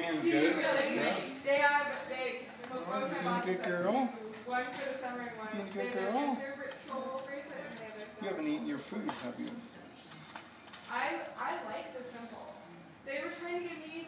Can's good. Yes. They both my bosses good girl? one for the summer and one. You a good girl? You haven't eaten your food, have you? I like the simple. They were trying to give me